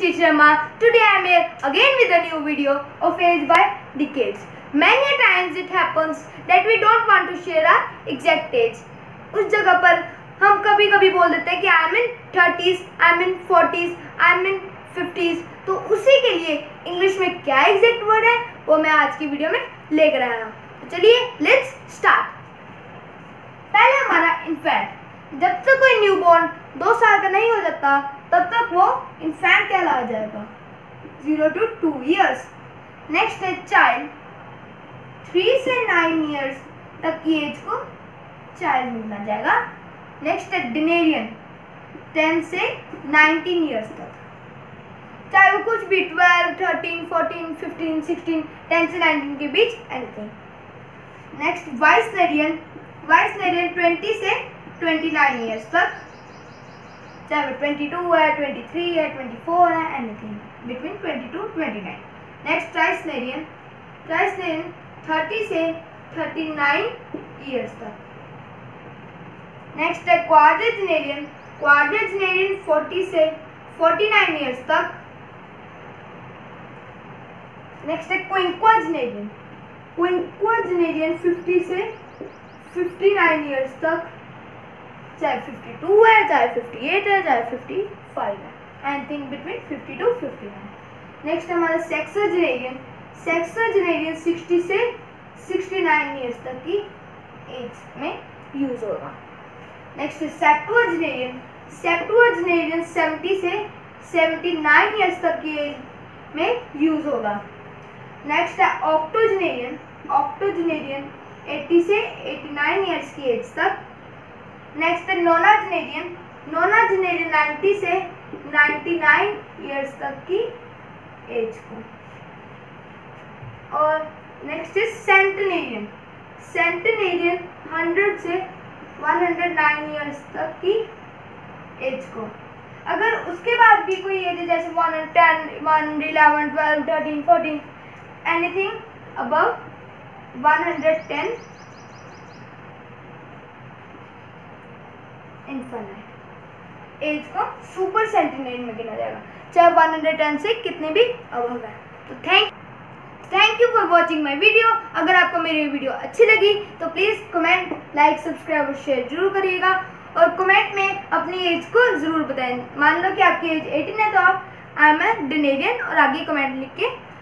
Sri Sharma. Today I am here again with a new video of age by decades. Many a times it happens that we don't want to share our exact age. उस जगह पर हम कभी कभी बोल देते हैं कि I am in 30s, I am in 40s, I am in 50s. तो उसी के लिए इंग्लिश में क्या एग्जैक्ट वर्ड है वो मैं आज की वीडियो में लेकर आया हूँ. तो चलिए लेट्स स्टार्ट. पहले हमारा इन्फेंट. जब तक कोई न्यूबॉर्न 2 साल का नहीं हो जाता तब तक वो इन्फेंट कहलाया जाएगा. 0 to 2 years. नेक्स्ट है चाइल्ड. 3 से 9 years तक की एज को चाइल्ड मिलना जाएगा. नेक्स्ट है डिनेरियन. 10 से 19 years तक, चाहे वो कुछ भी 12, 13, 14, 15, 16, 10 से 19 के बीच एनीथिंग. नेक्स्ट वाइसनेरियन. वाइसनेरियन 20 से 29 years तक, चाहे वो 22 है, 23 है, 24 है, anything between 20 to 29. Next tricenarian. Tricenarian 30 से 39 years तक. नेक्स्ट है क्वाड्रेजनेरियन. क्वाड्रेजनेरियन 40 से 49 years तक. नेक्स्ट है क्विंक्वाजनेरियन. क्विंक्वाजनेरियन 50 से 59 years तक, चाहे 52 है, चाहे 58 है, चाहे 55 है, एनीथिंग बिटवीन 50 to 59. नेक्स्ट हमारा सेक्सोजेनेरियन. सेक्सोजेनेरियन 60 से 69 years तक की एज में यूज होगा. नेक्स्ट है सेप्टुअजेनेरियन. सेप्टुअजेनेरियन 70 से 79 years तक की एज में यूज होगा. नेक्स्ट है ऑक्टोजेनेरियन. ऑक्टोजेनेरियन 80 से 89 years की एज तक. नेक्स्ट है नोनाजेनेरियन. नोनाजेनेरियन 90 से 99 years तक की एज को. और नेक्स्ट है सेंटेनेरियन. सेंटेनेरियन 100 से 109 years तक की एज को. अगर उसके बाद भी कोई एज है जैसे 110, 111, 12, 13, 14, एनीथिंग अबव 110 इनफाइनाइट एज को सुपर सेंटेनरी में गिना जाएगा, चाहे 110 से कितने भी अबव है. तो thank you for watching my video. अगर आपको मेरी वीडियो अच्छी लगी तो प्लीज़ कमेंट, लाइक, सब्सक्राइब और शेयर जरूर करिएगा. और कमेंट में अपनी एज को ज़रूर बताएं. मान लो कि आपकी एज 18 है तो आप आई एम ए डिनेरियन और आगे कमेंट लिख के